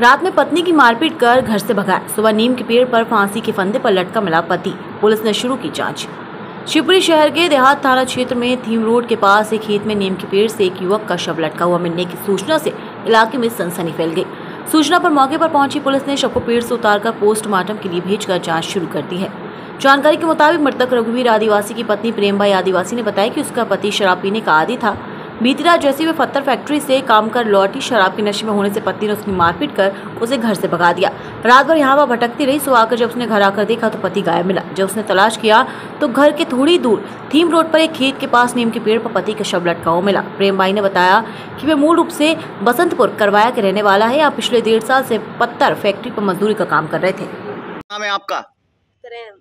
रात में पत्नी की मारपीट कर घर से भगाया। सुबह नीम के पेड़ पर फांसी के फंदे पर लटका मिला पति। पुलिस ने शुरू की जांच। शिवपुरी शहर के देहात थाना क्षेत्र में थीम रोड के पास एक खेत में नीम के पेड़ से एक युवक का शव लटका हुआ मिलने की सूचना से इलाके में सनसनी फैल गई। सूचना पर मौके पर पहुंची पुलिस ने शव को पेड़ से उतारकर पोस्टमार्टम के लिए भेजकर जांच शुरू कर दी है। जानकारी के मुताबिक मृतक रघुवीर आदिवासी की पत्नी प्रेमबाई आदिवासी ने बताया कि उसका पति शराब पीने का आदी था। बीती रात जैसे वे पत्थर फैक्ट्री से काम कर लौटी, शराब के नशे में होने से पत्नी ने उसकी मारपीट कर उसे घर से भगा दिया। रात भर यहाँ वह भटकती रही। सुबह आकर जब उसने घर आकर देखा तो पति गायब मिला। जब उसने तलाश किया तो घर के थोड़ी दूर थीम रोड पर एक खेत के पास नीम के पेड़ पर पति का शव लटका हुआ मिला। प्रेमबाई ने बताया कि वे मूल रूप से बसंतपुर करवाया के रहने वाला है। यहाँ पिछले 1.5 साल से पत्थर फैक्ट्री पर मजदूरी का काम कर रहे थे। नाम है आपका? प्रेम।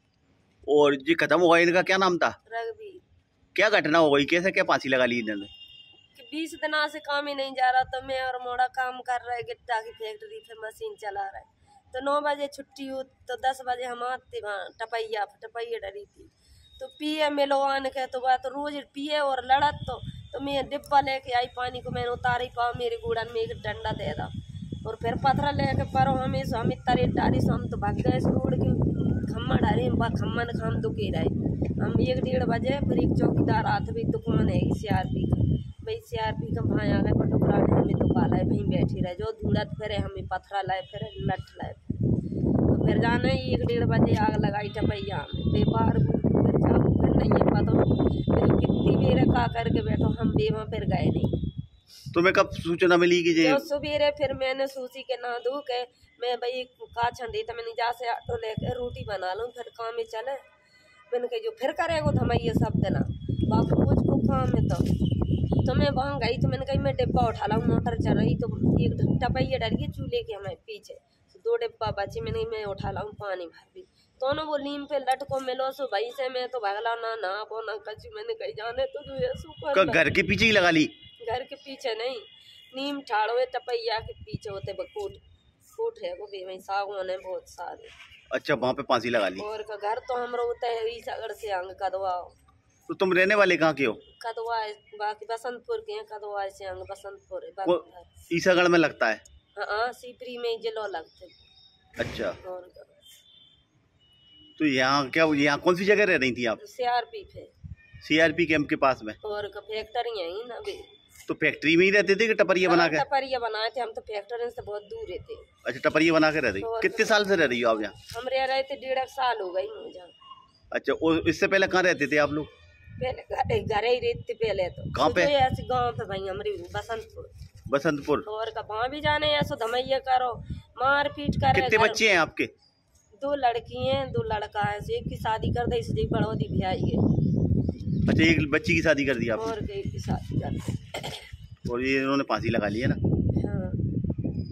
और जी खत्म हुआ, इनका क्या नाम था? रघुवीर। क्या घटना हो गई, कैसे क्या फांसी लगा ली इन्होंने? 20 दिनों से काम ही नहीं जा रहा, तो मैं और मोड़ा काम कर रहे गिट्टा की फैक्ट्री पे मशीन चला रहे। तो 9 बजे छुट्टी हुई तो 10 बजे हम आते वहाँ टपैया डरी थी। तो पिए मिलवान के तो वह तो रोज पिए और लड़त। तो मैं डिब्बा लेके आई पानी को, मैंने उतारी पाओ मेरे गुड़न में एक डंडा दे दा और फिर पत्थर लेके परो हमें सो हम तरे डाली सो हम तो भाग गए रोड के खम्मा डाली खम्मा ने खाम दुखी रहे। हम 1-1:30 बजे फिर एक चौकीदार आते भी दुकान है CRP का, भाई CRP का भाई आ गए पटुकरा ने हमें दुकान लाए, वहीं बैठी रहे जो धूड़त फिर हमें पत्थरा लाए फिर लठ लाए। तो फिर जाना 1-1:30 बजे आग लगाई टपैया में बेबार फिर जाओ फिर नहीं है पता फिर कितनी बेर का करके बैठो हम बेवा फिर गए नहीं। तुम्हें कब सूचना मिली कि तो सुबेरे फिर मैंने सूसी के ना धो के मैं भाई का छंडी तो मैंने जा से ऑटो लेके रोटी बना लूँ फिर काम में चले। मैंने कही जो फिर करेगो तो हमें ये सब देना बाबू रोज को काम है। तो मैं वहाँ गई तो मैंने कही मैं डिब्बा उठा लाऊँ, मोटर चल रही तो एक टपैया डर गई चूल्हे के हमें पीछे 2 डिब्बा बची। मैंने मैं उठा लाऊँ पानी भर भी तो ना वो नीम पे लटको मिलो सो भाई से मैं तो भगला ना वो ना कचू। मैंने कही जाने तो घर के पीछे ही लगा ली? घर के पीछे नहीं, नीम ठाड़ो टपैया के पीछे होते कोट है वो भी वही सागवान है बहुत सारे। अच्छा, वहाँ पे फांसी लगा ली। और का घर तो हम होता है ईसागढ़ से अंग कदवा। तो तुम रहने वाले कहाँ के हो? कदवा बाकी बसंतपुर के हैं, कदवा से अंग बसंतपुर है। ईसागढ़ में लगता है? हाँ, सीपरी में जिलो लगते। अच्छा, तो यहाँ क्या यहाँ कौन सी जगह रह रही थी आप? CRP पे। CRP कैंप के पास में? और फैक्ट्री है ही ना भी। तो फैक्ट्री में ही रहते थे कि टपरिया बना के? टपरिया बनाए थे हम तो, फैक्ट्री से बहुत दूर रहते। अच्छा, टपरिया बना के रह रही? कितने साल से रह रही हो आप यहाँ? हम रह रहे थे 1.5 साल हो गई मुझे। अच्छा, और इससे पहले कहाँ रहते थे आप लोग? पहले घर ही रहते पहले तो। कहाँ पे? ऐसे गाँव पे भाई हमारे बसंतपुर। बसंतपुर। और का वहाँ भी जाने ऐसा धमैया करो मार पीट कर। कितने बच्चे हैं आपके? 2 लड़की हैं 2 लड़का है। एक की शादी कर दी इसलिए बड़ोदी भी आई है। अच्छा, एक बच्ची की शादी कर दी आपने? और एक की शादी कर दी। और ये इन्होंने फांसी लगा ली है ना?